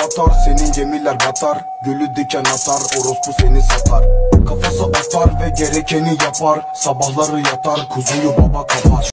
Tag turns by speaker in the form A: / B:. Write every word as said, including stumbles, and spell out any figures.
A: atar, senin gemiler batar. Gülü diken atar, orospu seni satar. Kafası atar ve gerekeni yapar. Sabahları yatar, kuzuyu baba kapar.